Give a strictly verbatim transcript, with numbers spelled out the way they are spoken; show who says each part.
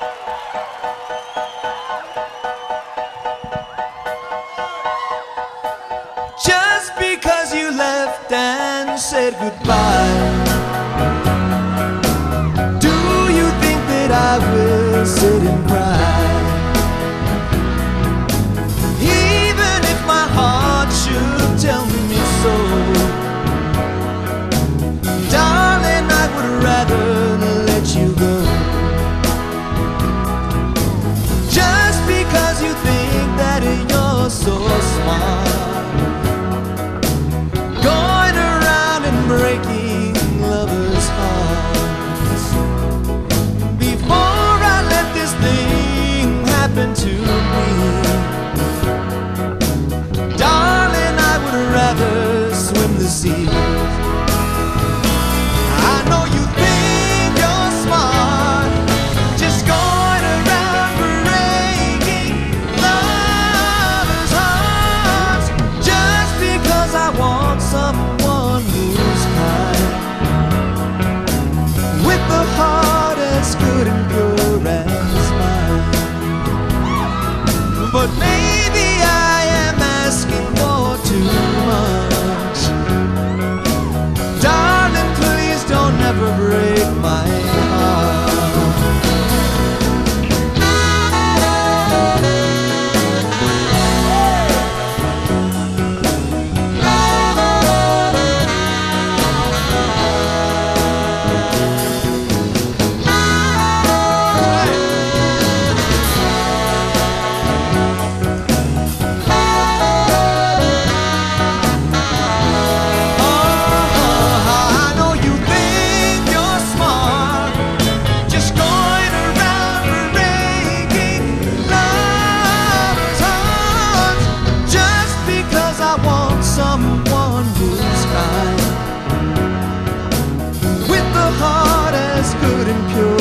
Speaker 1: Just because you left and said goodbye, do you think that I will sit and cry? Even if my heart should tell me so, darling, I would rather let you go. Just because you think that you're so smart, going around and breaking lovers' hearts. Before I let this thing happen to me, darling, I would rather swim the sea. I know you think you're smart, just going around breaking lovers' hearts. Just because I want someone who's kind, with the heart as good and pure as mine. But maybe I am asking for too much. Darling, please don't ever break my heart. Someone who's kind, with the heart as good and pure